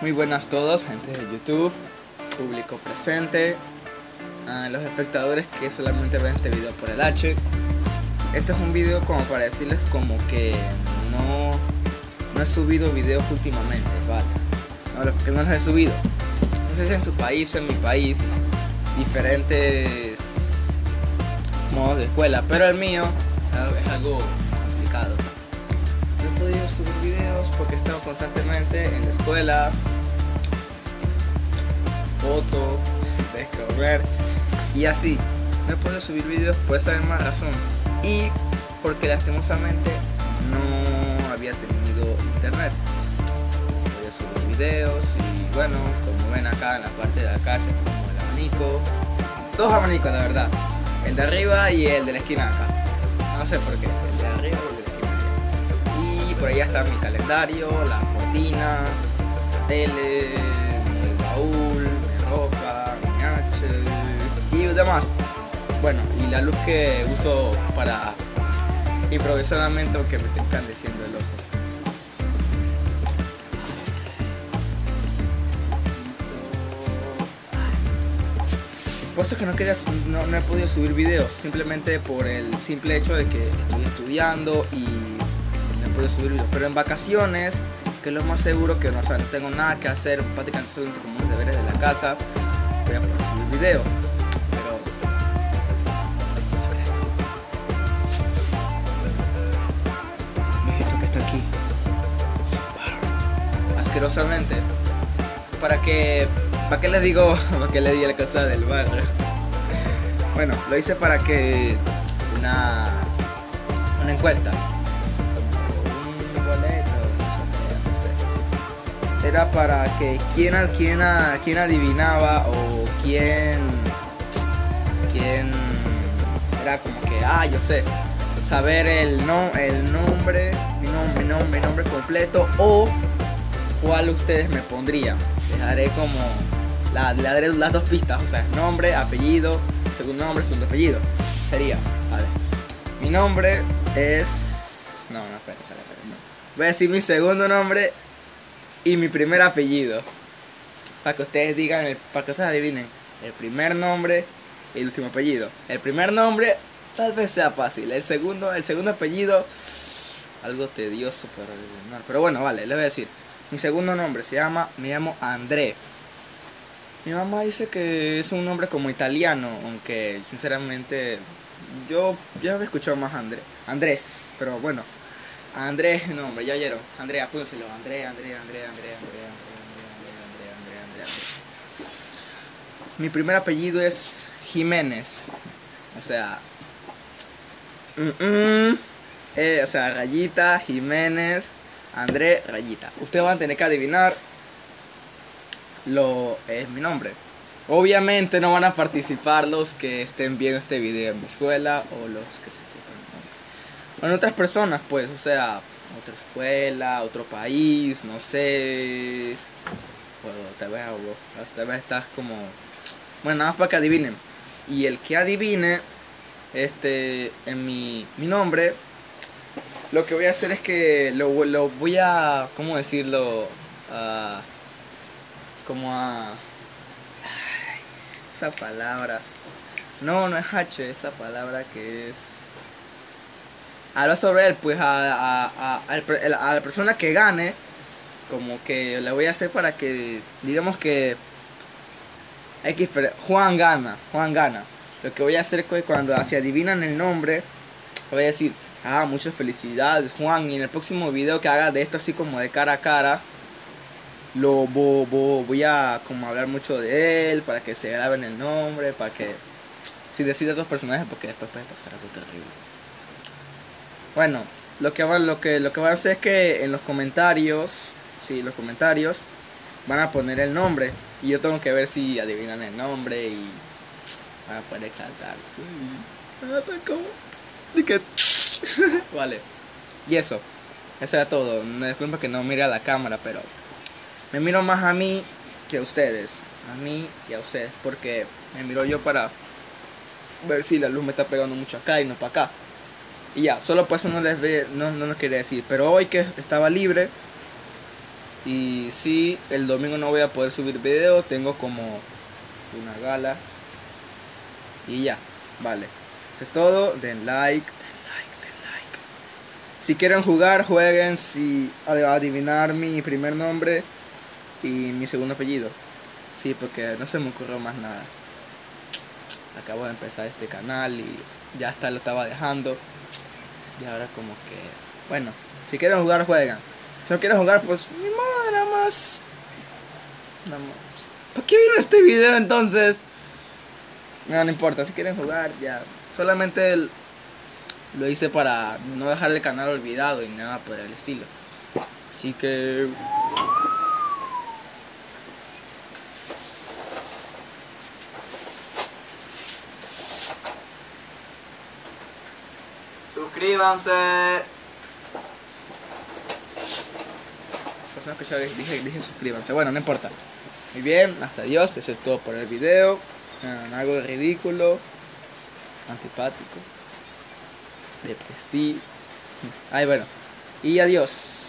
Muy buenas todos, gente de YouTube, público presente, los espectadores que solamente ven este video por el H. Este es un video como para decirles como que no he subido videos últimamente, ¿vale? No, que no los he subido. No sé si en su país o en mi país, diferentes modos de escuela, pero el mío es algo complicado. No he podido subir videos porque he estado constantemente en la escuela, fotos, sin escribir y así. No he podido subir videos por esa misma razón y porque lastimosamente no había tenido internet. No podía subir videos y bueno, como ven acá en la parte de la casa es como el abanico, dos abanicos la verdad, el de arriba y el de la esquina acá. No sé por qué, el de arriba y el de la esquina acá. Y por allá está mi calendario, la cortina, la tele, mi baúl, mi ropa, mi H y demás. Bueno, y la luz que uso para improvisadamente aunque me esté encandeciendo el ojo. Por eso es que no he podido subir videos, simplemente por el simple hecho de que estoy estudiando y no he podido subir videos. Pero en vacaciones, que es lo más seguro que no tengo nada que hacer, prácticamente solo como los deberes de la casa, voy a poder subir videos. Pero esto que está aquí, asquerosamente, ¿para qué les digo? ¿Para qué le di la cosa del barrio? Bueno, lo hice para que una encuesta, como un boleto, no sé. Era para que quién adivinaba o quién era como que yo sé, saber el nombre, mi nombre completo o cuál ustedes me pondrían. Dejaré como le daré las dos pistas, o sea, nombre, apellido, segundo apellido. Sería, vale. Mi nombre es... No, espera. No. Voy a decir mi segundo nombre y mi primer apellido. Para que ustedes digan, para que ustedes adivinen el primer nombre y el último apellido. El primer nombre tal vez sea fácil. El segundo apellido, algo tedioso para adivinar. Pero bueno, vale, les voy a decir. Mi segundo nombre me llamo André. Mi mamá dice que es un nombre como italiano, aunque sinceramente yo había escuchado más Andrés, pero bueno, Andrés nombre, ya oyeron, André, apúntenselo, André. Mi primer apellido es Jiménez, o sea, rayita, Jiménez, André, rayita. Ustedes van a tener que adivinar es mi nombre. Obviamente no van a participar los que estén viendo este video en mi escuela o los que se sepan, ¿no? Bueno, otras personas pues, o sea, otra escuela, otro país, no sé. Bueno, tal vez estás como... Bueno, nada más para que adivinen. Y el que adivine en mi nombre, lo que voy a hacer es que lo voy a... ¿Cómo decirlo? Esa palabra. No es H, esa palabra que es... Hablo sobre él, pues a la persona que gane, como que le voy a hacer para que, digamos que Juan gana. Lo que voy a hacer es que cuando se adivinan el nombre, le voy a decir, muchas felicidades Juan, y en el próximo video que haga de esto así como de cara a cara, voy a como hablar mucho de él para que se graben el nombre, para que si decide otros personajes, porque después puede pasar algo terrible. Bueno, lo que van a hacer es que en los comentarios, van a poner el nombre y yo tengo que ver si adivinan el nombre y van a poder exaltar. Vale. Y eso era todo. Me disculpo que no mire a la cámara, pero me miro más a mí que a ustedes. A mí y a ustedes. Porque me miro yo para ver si la luz me está pegando mucho acá y no para acá. Y ya, solo por eso no les quería decir. Pero hoy que estaba libre, Y si el domingo no voy a poder subir video, tengo como una gala. Y ya, vale. Eso es todo. Den like, den like, den like. Si quieren jugar, jueguen. Si adivinar mi primer nombre y mi segundo apellido. Sí, porque no se me ocurrió más nada. Acabo de empezar este canal y ya hasta lo estaba dejando. Y ahora como que... Bueno, si quieren jugar, juegan. Si no quieren jugar, pues ni modo, nada más. ¿Para qué vino este video entonces? No, no importa, si quieren jugar, ya. Solamente lo hice para no dejar el canal olvidado y nada por el estilo. Así que... suscríbanse. Pues no escuchaba, dije suscríbanse. Bueno, no importa. Muy bien, hasta adiós. Eso es todo por el video. Algo ridículo, antipático, de prestigio. Ay, bueno. Y adiós.